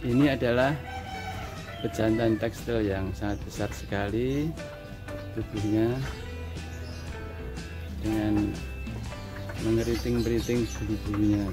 Ini adalah pejantan tekstil yang sangat besar sekali tubuhnya, dengan mengeriting-beriting bulu-bulunya.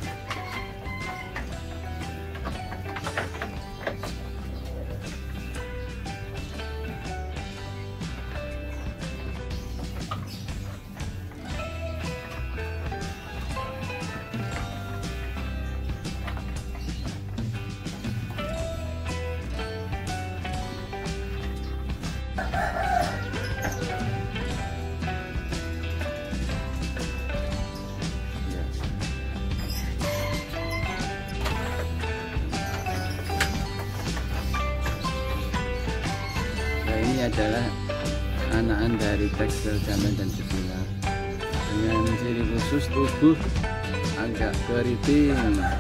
Ini adalah anakan dari tekstil jantan dan betina dengan ciri khusus tubuh agak keriting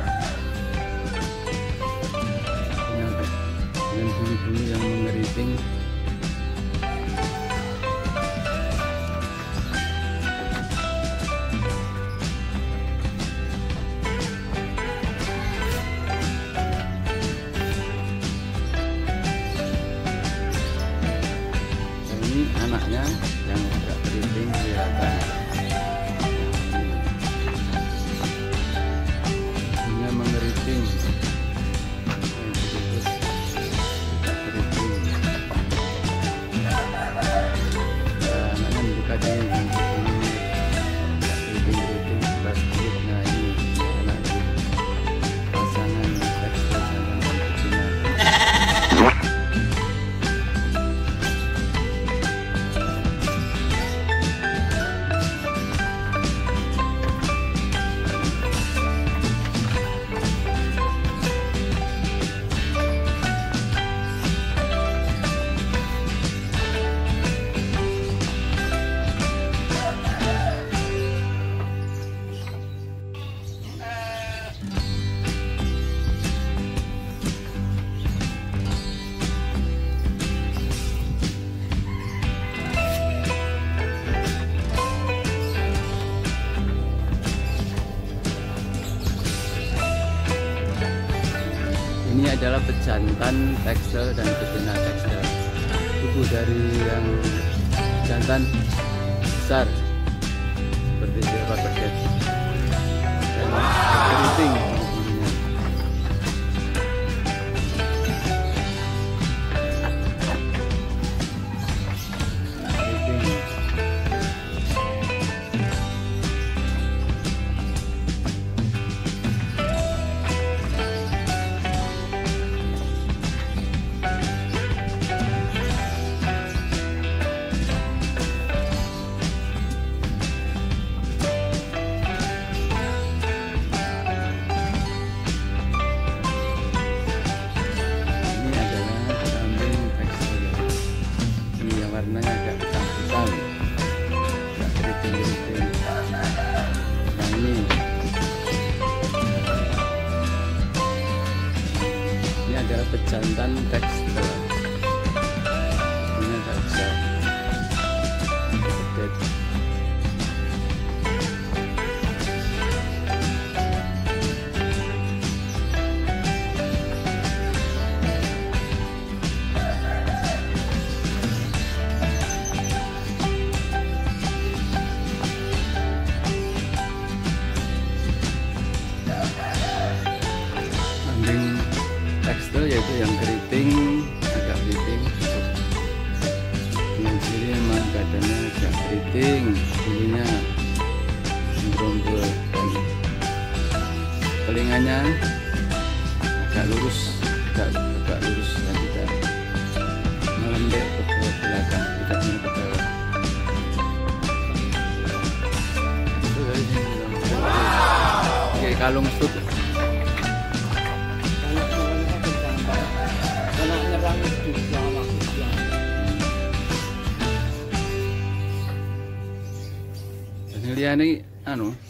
dengan bulu-bulu yang mengeriting. Ini anaknya yang agak keriting kelihatan, bunga mengeriting, terus agak keriting. Anaknya membuka dengan agak keriting-keriting sebelah sedikit. Nah, ini anak pasangan tekstil jantan dan betina. Ini adalah pejantan tekstil dan betina tekstil. Tubuh dari yang jantan besar seperti silver baguette dan keriting. Warnanya agak hitam-hitam, agak keriting-keriting. Nah, ini adalah pejantan tekstil. Ini agak besar. Tekstil yaitu yang keriting, agak keriting, dengan ciri memang badannya agak keriting, bulunya berombol, dan telinganya agak lurus, agak lurus dan tidak melendek ke belakang, tidak ke bawah. Itu dari sini. Oke, kalung stut. Liane anu